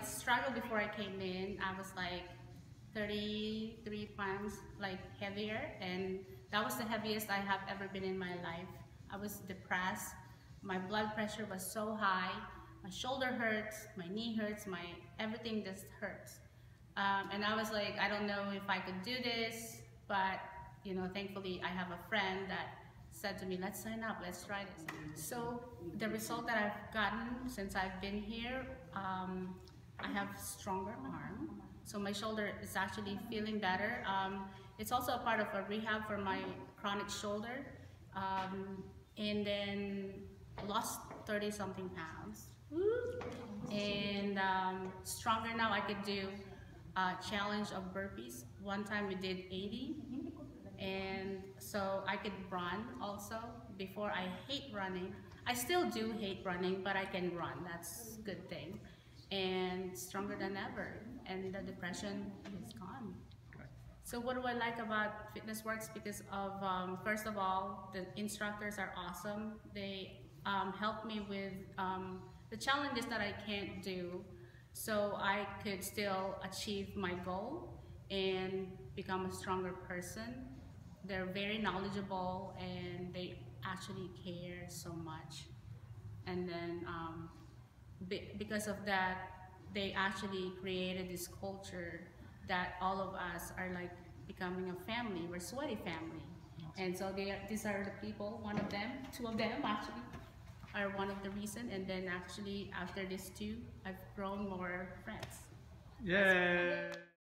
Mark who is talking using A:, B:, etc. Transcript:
A: struggle before I came in. I was like 33 pounds like heavier, and that was the heaviest I have ever been in my life. I was depressed. My blood pressure was so high. My shoulder hurts, my knee hurts, my everything just hurts. And I was like, I don't know if I could do this, but you know, thankfully I have a friend that said to me, let's sign up, let's try this. So the result that I've gotten since I've been here, I have stronger arm. So my shoulder is actually feeling better. It's also a part of a rehab for my chronic shoulder. And then lost 30 something pounds. And stronger now. I could do a challenge of burpees. One time we did 80. And so I could run also. Before, I hate running. I still do hate running, but I can run. That's a good thing. And stronger than ever. And the depression is gone. So what do I like about Fitness Works? Because of, first of all, the instructors are awesome. They help me with the challenges that I can't do, so I could still achieve my goal and become a stronger person. They're very knowledgeable and they actually care so much. And then because of that, they actually created this culture that all of us are like becoming a family. We're sweaty family. And so these are the people, one of them, two of them actually, are one of the reason. And then actually after this two, I've grown more friends.
B: Yeah.